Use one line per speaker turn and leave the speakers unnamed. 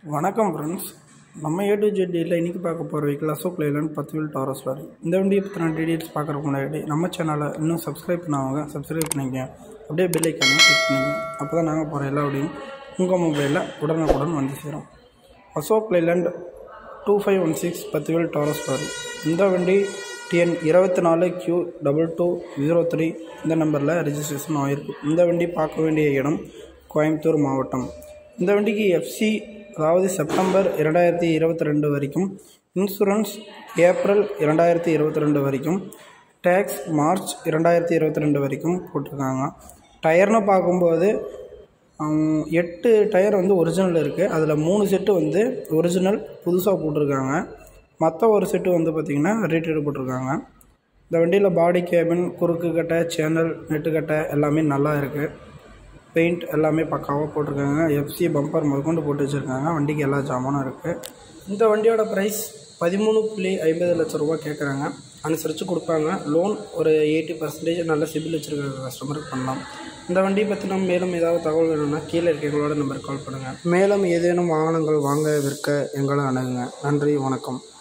வணக்கம் ஃப்ரெண்ட்ஸ். நம்ம A to ஜெட்டியில் இன்றைக்கி பார்க்க போகிற vehicle Ashok Leyland 10 wheel Taurus lorry. இந்த வண்டியை பற்றின டீட்டெயில்ஸ் பார்க்குறதுக்கு முன்னாடி நம்ம சேனலை இன்னும் சப்ஸ்கிரைப் பண்ணாங்க சப்ஸ்கிரைப் பண்ணிங்க, அப்படியே பெல் ஐக்கானை கிளிக் பண்ணிங்க. அப்போ தான் நாங்கள் போகிற எல்லா வண்டியும் உங்கள் மொபைலில் உடனுக்குடன் வந்து சேரும். Ashok Leyland 2516 10 wheel Taurus lorry. இந்த வண்டி TN 24Q2203 இந்த நம்பரில் ரெஜிஸ்ட்ரேஷன் ஆகிருக்கு. இந்த வண்டி பார்க்க வேண்டிய இடம் கோயம்புத்தூர் மாவட்டம். இந்த வண்டிக்கு FC அதாவது செப்டம்பர் 2022 வரைக்கும், இன்சூரன்ஸ் ஏப்ரல் 2022 வரைக்கும், டேக்ஸ் மார்ச் 2022 வரைக்கும் போட்டிருக்காங்க. டயர்னு பார்க்கும்போது 8 டயர் வந்து ஒரிஜினல் இருக்குது. அதில் 3 செட்டு வந்து ஒரிஜினல் புதுசாக போட்டிருக்காங்க. மற்ற ஒரு செட்டு வந்து பார்த்திங்கன்னா ரீட்டெயில் போட்டிருக்காங்க. இந்த வண்டியில் பாடி கேபின், குறுக்கு கட்டை, சேனல், நெட்டுக்கட்டை எல்லாமே நல்லா இருக்குது. பெயிண்ட் எல்லாமே பக்காவாக போட்டிருக்காங்க. FC பம்பர் முதற்கொண்டு போட்டு வச்சுருக்காங்க. வண்டிக்கு எல்லா ஜாமானும் இருக்குது. இந்த வண்டியோட ப்ரைஸ் 13.50 லட்ச ரூபா கேட்குறாங்க. அனுசரித்து கொடுப்பாங்க. லோன் ஒரு 80% நல்ல சிபில் வச்சுருக்க கஸ்டமருக்கு பண்ணலாம். இந்த வண்டியை பற்றி நம்ம மேலும் ஏதாவது தகவல் வேணும்னா கீழே இருக்க எங்களோட நம்பருக்கு கால் பண்ணுங்கள். மேலும் ஏதேனும் வாகனங்கள் வாங்க விற்க எங்களை அணுகுங்க. நன்றி, வணக்கம்.